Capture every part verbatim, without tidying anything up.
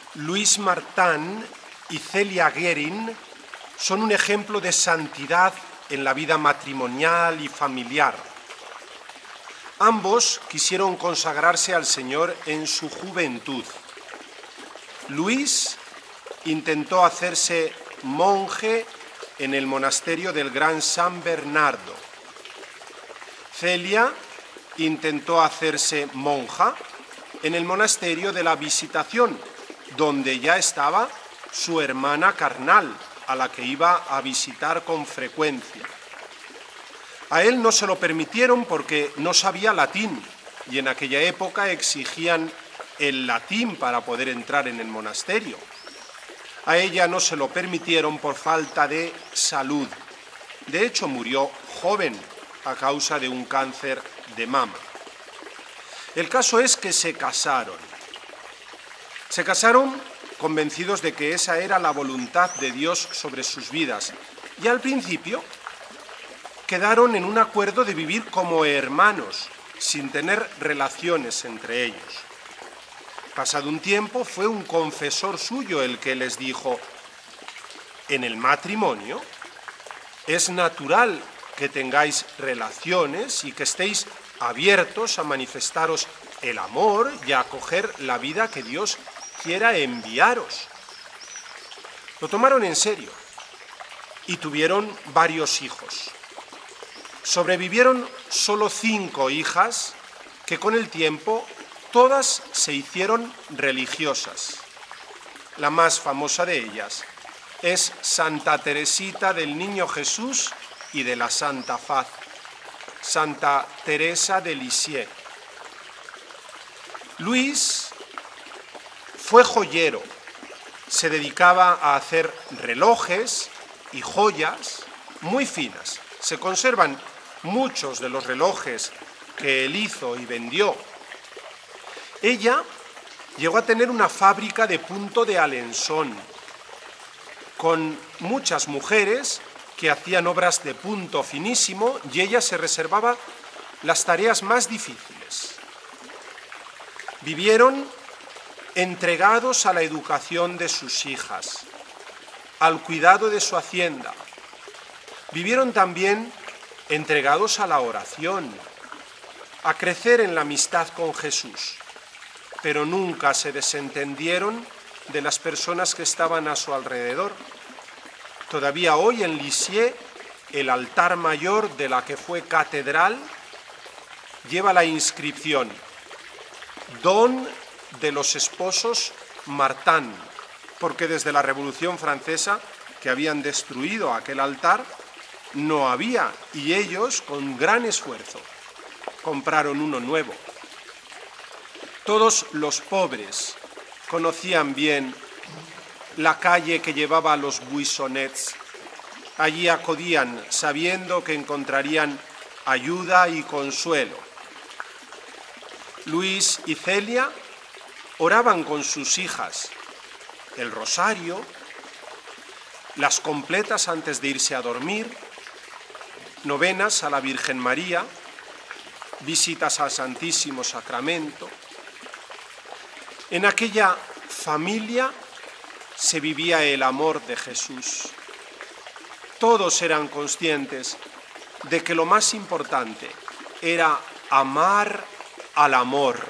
Luis Martán y Celia Guerin son un ejemplo de santidad en la vida matrimonial y familiar. Ambos quisieron consagrarse al Señor en su juventud. Luis intentó hacerse monje en el monasterio del Gran San Bernardo. Celia intentó hacerse monja en el monasterio de la Visitación, donde ya estaba su hermana carnal, a la que iba a visitar con frecuencia. A él no se lo permitieron porque no sabía latín, y en aquella época exigían el latín para poder entrar en el monasterio. A ella no se lo permitieron por falta de salud. De hecho, murió joven a causa de un cáncer de mama. El caso es que se casaron. Se casaron convencidos de que esa era la voluntad de Dios sobre sus vidas. Y al principio quedaron en un acuerdo de vivir como hermanos, sin tener relaciones entre ellos. Pasado un tiempo, fue un confesor suyo el que les dijo: en el matrimonio es natural que tengáis relaciones y que estéis abiertos a manifestaros el amor y a acoger la vida que Dios quiera enviaros. Lo tomaron en serio y tuvieron varios hijos. Sobrevivieron solo cinco hijas que con el tiempo todas se hicieron religiosas. La más famosa de ellas es Santa Teresita del Niño Jesús y de la Santa Faz, Santa Teresa de Lisieux. Luis fue joyero, se dedicaba a hacer relojes y joyas muy finas. Se conservan muchos de los relojes que él hizo y vendió. Ella llegó a tener una fábrica de punto de Alençon, con muchas mujeres que hacían obras de punto finísimo, y ella se reservaba las tareas más difíciles. Vivieron entregados a la educación de sus hijas, al cuidado de su hacienda. Vivieron también entregados a la oración, a crecer en la amistad con Jesús, pero nunca se desentendieron de las personas que estaban a su alrededor. Todavía hoy en Lisieux, el altar mayor de la que fue catedral lleva la inscripción: Don de los esposos Martán, porque desde la Revolución Francesa, que habían destruido aquel altar, no había, y ellos, con gran esfuerzo, compraron uno nuevo. Todos los pobres conocían bien la calle que llevaba a los Buissonets. Allí acudían sabiendo que encontrarían ayuda y consuelo. Luis y Celia oraban con sus hijas el rosario, las completas antes de irse a dormir, novenas a la Virgen María, visitas al Santísimo Sacramento. En aquella familia se vivía el amor de Jesús. Todos eran conscientes de que lo más importante era amar al amor.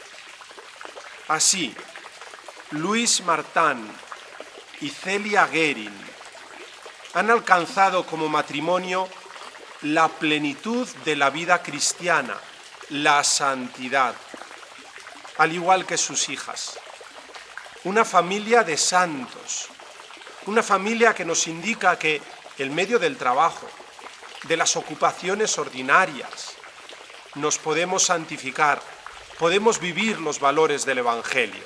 Así, Luis Martán y Celia Guerin han alcanzado como matrimonio la plenitud de la vida cristiana, la santidad, al igual que sus hijas. Una familia de santos, una familia que nos indica que en medio del trabajo, de las ocupaciones ordinarias, nos podemos santificar, podemos vivir los valores del Evangelio.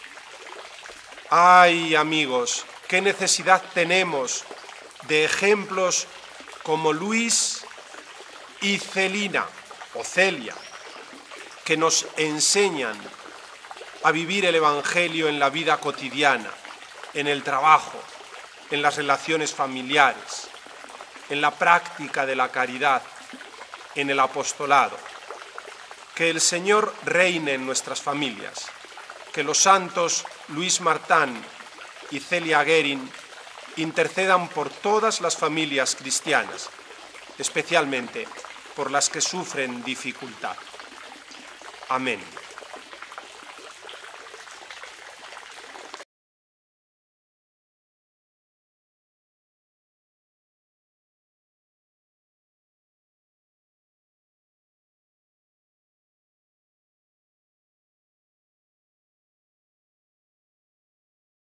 ¡Ay, amigos! ¡Qué necesidad tenemos de ejemplos como Luis y Celina o Celia, que nos enseñan a vivir el Evangelio en la vida cotidiana, en el trabajo, en las relaciones familiares, en la práctica de la caridad, en el apostolado. Que el Señor reine en nuestras familias que los santos Luis Martán y Celia Guerin intercedan por todas las familias cristianas, especialmente por las que sufren dificultad. Amén.